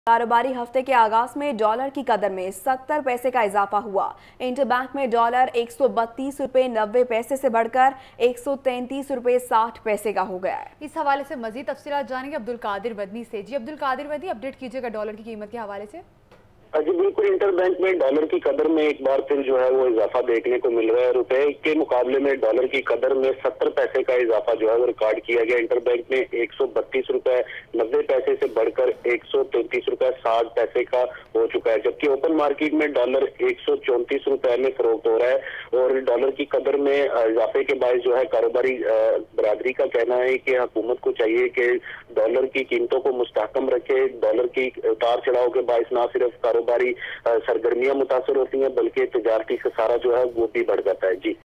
कारोबारी हफ्ते के आगाज में डॉलर की कदर में 70 पैसे का इजाफा हुआ। इंटरबैंक में डॉलर 132 रुपए 90 पैसे से बढ़कर 133 रुपए 60 पैसे का हो गया है। इस हवाले से मजीद तफसीलात जानेंगे अब्दुल कादिर मदनी से। जी अब्दुल कादिर मदनी, अपडेट कीजिएगा डॉलर की कीमत के हवाले से। जी बिल्कुल, इंटरबैंक में डॉलर की कदर में एक बार फिर जो है वो इजाफा देखने को मिल रहा है। रुपए के मुकाबले में डॉलर की कदर में 70 पैसे का इजाफा जो है वो रिकॉर्ड किया गया। इंटरबैंक में 132 रुपए 90 पैसे से बढ़कर 133 रुपए 60 पैसे का हो चुका है, जबकि ओपन मार्केट में डॉलर 134 रुपए में फरोख्त हो रहा है। और डॉलर की कदर में इजाफे के बाद जो है कारोबारी बरादरी का कहना है कि हुकूमत को चाहिए कि डॉलर की कीमतों को मुस्तहकम रखे। डॉलर की उतार चढ़ाव के बायस ना सिर्फ कारोबारी सरगर्मियां मुतासर होती हैं बल्कि तजारती खसारा जो है वो भी बढ़ जाता है। जी।